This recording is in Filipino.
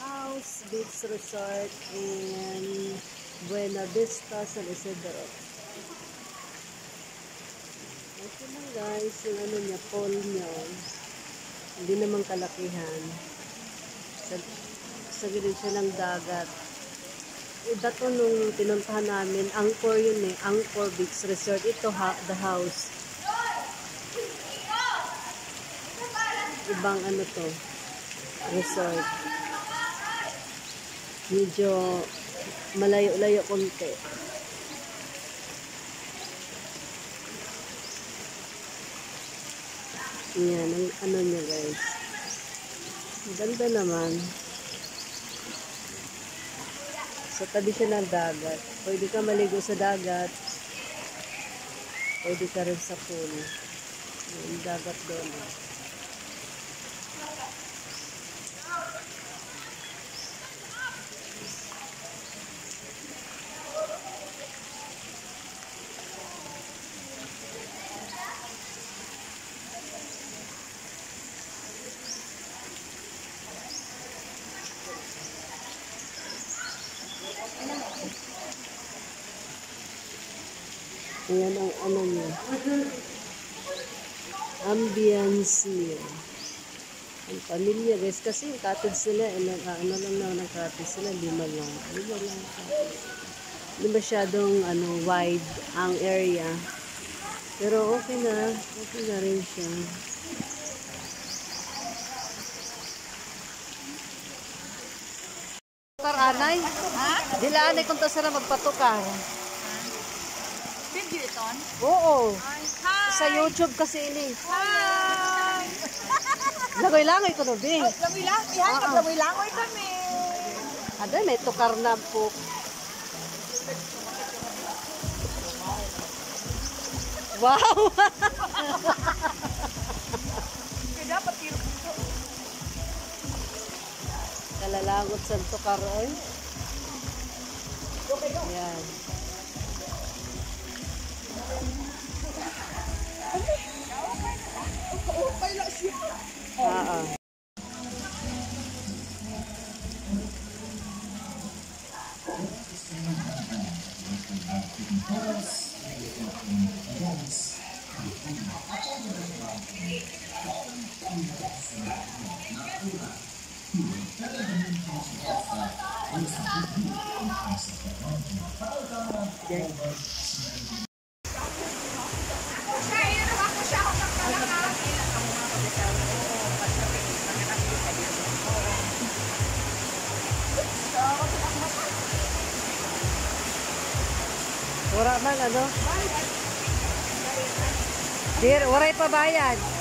House Beach Resort in Buena Vista, San Isidro. Okay lang guys, yung ano niya, pool niya. Hindi naman kalakihan. Sa gilid siya ng dagat. Iba to nung pinuntahan namin, Angkor yun eh, Angkor Beach Resort. Ito the house. Ibang ano to, resort. Medyo malayo-layo konti. Yan, ang ano niya guys. Ganda naman. Sa tabi siya ng dagat. Pwede ka maligo sa dagat. Pwede ka rin sa pool. Yung dagat doon. Ayan ang ano niya. Ambience niya. Ang pamilya guys. Kasi yung cottage sila, ano lang naman ang cottage sila, 5 lang. 5 lang cottage. Hindi masyadong wide ang area. Pero okay na. Okay na rin siya. Tukar anay? Ha? Dila anay kung ta sila magpatukar. Video iton? Oo. Hi. Sa YouTube kasi ini. Hi. Langoy-langoy ko no, Bing. Langoy-langoy. Langoy-langoy kami. Ada may tukar na po. Wow! Kaya dapat tiro dito. Kalalangot sa tukar oy. Yan. Oo. Wala man ano? Dir, waray pa bayad.